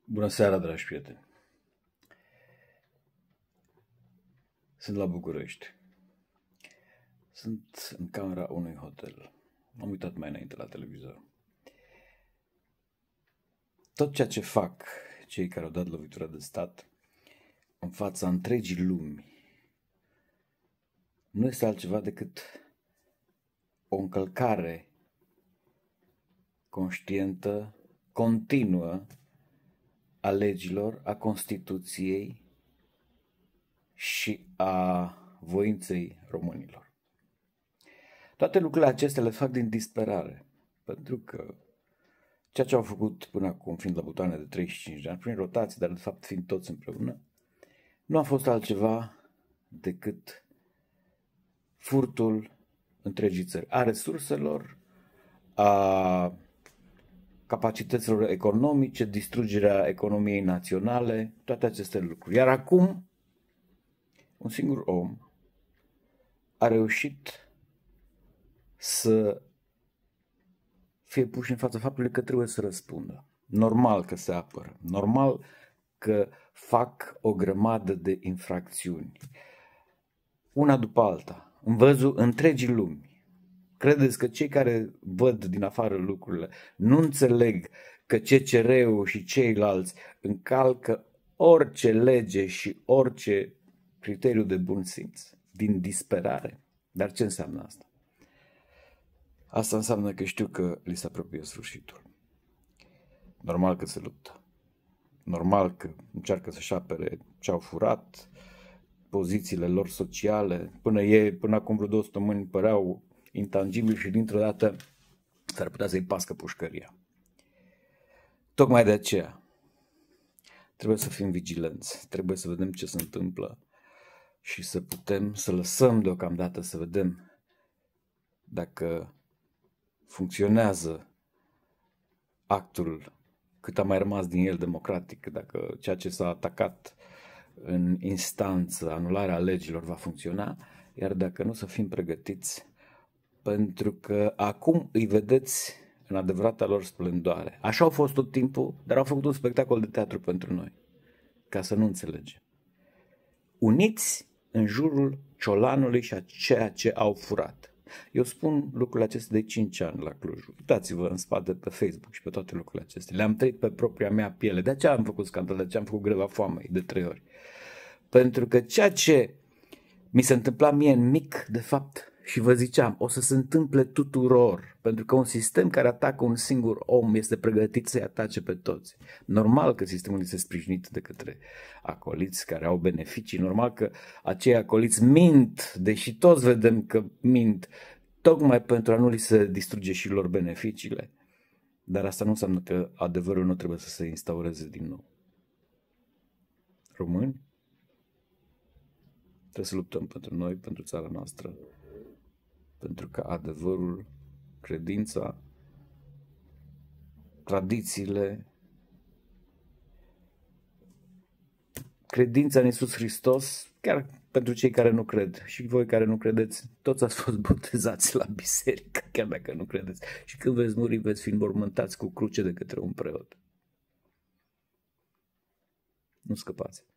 Bună seara, dragi prieteni! Sunt la București. Sunt în camera unui hotel. Am uitat mai înainte la televizor. Tot ceea ce fac cei care au dat lovitura de stat în fața întregii lumi nu este altceva decât o încălcare conștientă, continuă a legilor, a Constituției și a voinței românilor. Toate lucrurile acestea le fac din disperare, pentru că ceea ce au făcut până acum, fiind la butoane de 35 de ani, prin rotații, dar de fapt fiind toți împreună, nu a fost altceva decât furtul întregii țări, a resurselor, a capacităților economice, distrugerea economiei naționale, toate aceste lucruri. Iar acum, un singur om a reușit să fie pus în fața faptului că trebuie să răspundă. Normal că se apără, normal că fac o grămadă de infracțiuni, una după alta, în văzul întregii lumi. Credeți că cei care văd din afară lucrurile nu înțeleg că CCR-ul și ceilalți încalcă orice lege și orice criteriu de bun simț, din disperare? Dar ce înseamnă asta? Asta înseamnă că știu că li se apropie sfârșitul. Normal că se luptă. Normal că încearcă să-și apere ce-au furat, pozițiile lor sociale. Până acum vreo 2 săptămâni păreau intangibili și dintr-o dată s-ar putea să-i pască pușcăria. Tocmai de aceea trebuie să fim vigilenți, trebuie să vedem ce se întâmplă și să putem să lăsăm deocamdată să vedem dacă funcționează actul, cât a mai rămas din el democratic, dacă ceea ce s-a atacat în instanță, anularea legilor, va funcționa, iar dacă nu, să fim pregătiți, pentru că acum îi vedeți în adevărata lor splendoare. Așa au fost tot timpul, dar au făcut un spectacol de teatru pentru noi, ca să nu înțelegem. Uniți în jurul ciolanului și a ceea ce au furat. Eu spun lucrurile acestea de 5 ani la Cluj. Uitați-vă în spate pe Facebook și pe toate lucrurile acestea. Le-am trăit pe propria mea piele. De aceea am făcut scandal, de aceea am făcut greva foamei de 3 ori. Pentru că ceea ce mi se întâmpla mie în mic, de fapt, și vă ziceam, o să se întâmple tuturor, pentru că un sistem care atacă un singur om este pregătit să-i atace pe toți. Normal că sistemul este sprijinit de către acoliți care au beneficii, normal că acei acoliți mint, deși toți vedem că mint, tocmai pentru a nu li se distruge și lor beneficiile. Dar asta nu înseamnă că adevărul nu trebuie să se instaureze din nou. Români, trebuie să luptăm pentru noi, pentru țara noastră, pentru că adevărul, credința, tradițiile, credința în Iisus Hristos, chiar pentru cei care nu cred și voi care nu credeți, toți ați fost botezați la biserică, chiar dacă nu credeți. Și când veți muri, veți fi înmormântați cu cruce de către un preot. Nu scăpați.